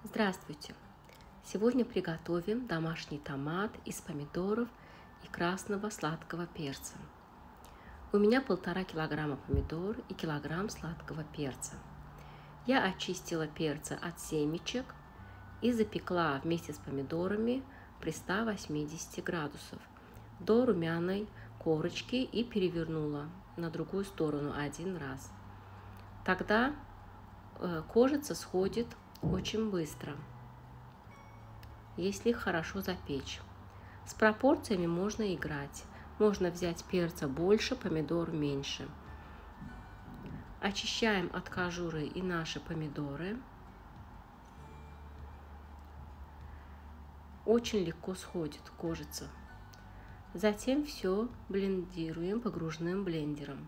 Здравствуйте! Сегодня приготовим домашний томат из помидоров и красного сладкого перца. У меня 1,5 килограмма помидор и килограмм сладкого перца. Я очистила перца от семечек и запекла вместе с помидорами при 180 градусов до румяной корочки и перевернула на другую сторону один раз. Тогда кожица сходит очень быстро, если их хорошо запечь. С пропорциями можно играть. Можно взять перца больше, помидор меньше. Очищаем от кожуры и наши помидоры. Очень легко сходит кожица. Затем все блендируем погружным блендером.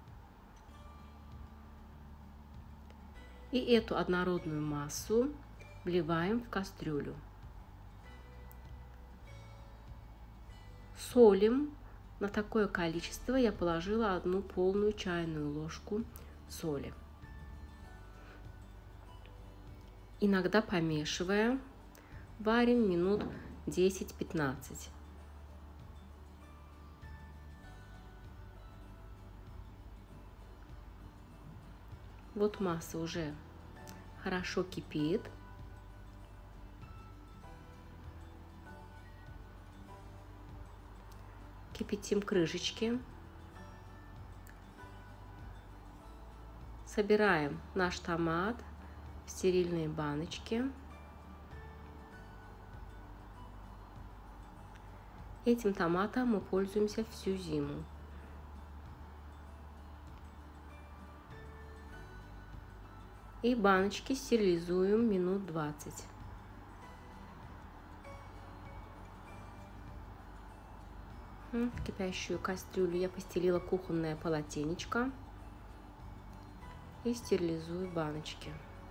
И эту однородную массу вливаем в кастрюлю. Солим. На такое количество я положила 1 полную чайную ложку соли. Иногда помешивая, варим минут 10-15. Вот масса уже хорошо кипит. Кипятим крышечки. Собираем наш томат в стерильные баночки. Этим томатом мы пользуемся всю зиму. И баночки стерилизуем минут 20. В кипящую кастрюлю я постелила кухонное полотенечко и стерилизую баночки.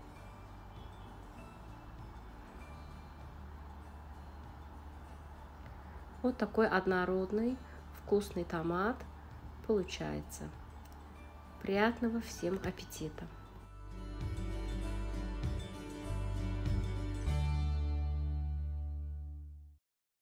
Вот такой однородный вкусный томат получается. Приятного всем аппетита!